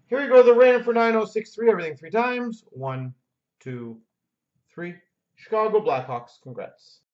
Here we go, the random for 9063, everything 3 times. 1, 2, 3. Chicago Blackhawks, congrats.